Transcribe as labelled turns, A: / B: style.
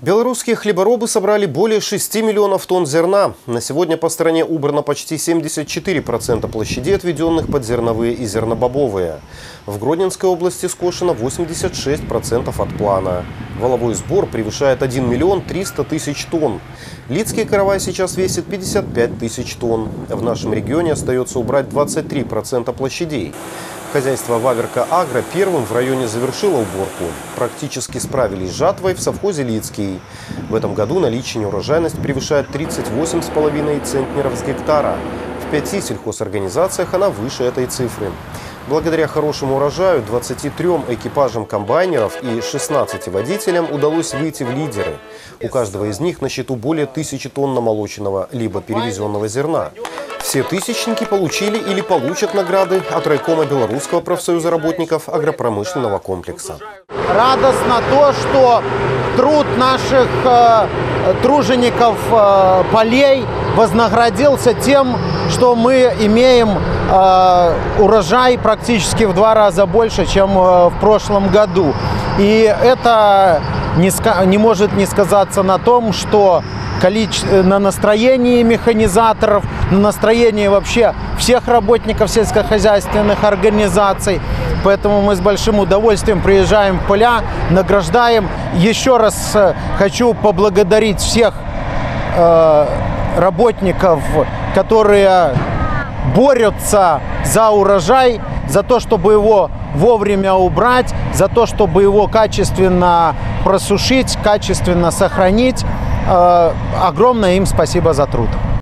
A: Белорусские хлеборобы собрали более 6 миллионов тонн зерна. На сегодня по стране убрано почти 74% площадей, отведенных под зерновые и зернобобовые. В Гродненской области скошено 86% от плана. Валовой сбор превышает 1 миллион 300 тысяч тонн. Лидский каравай сейчас весит 55 тысяч тонн. В нашем регионе остается убрать 23% площадей. Хозяйство «Ваверка Агро» первым в районе завершило уборку. Практически справились с жатвой в совхозе «Лидский». В этом году наличие урожайность превышает 38,5 центнеров с гектара. В 5 сельхозорганизациях она выше этой цифры. Благодаря хорошему урожаю 23 экипажам комбайнеров и 16 водителям удалось выйти в лидеры. У каждого из них на счету более 1000 тонн намолоченного либо перевезенного зерна. Все тысячники получили или получат награды от райкома Белорусского профсоюза работников агропромышленного комплекса.
B: Радостно то, что труд наших тружеников полей вознаградился тем, что мы имеем урожай практически в 2 раза больше, чем в прошлом году. И это не может не сказаться на том, что на настроении механизаторов, на настроении вообще всех работников сельскохозяйственных организаций. Поэтому мы с большим удовольствием приезжаем в поля, награждаем. Еще раз хочу поблагодарить всех работников, которые борются за урожай, за то, чтобы его вовремя убрать, за то, чтобы его качественно просушить, качественно сохранить. Огромное им спасибо за труд.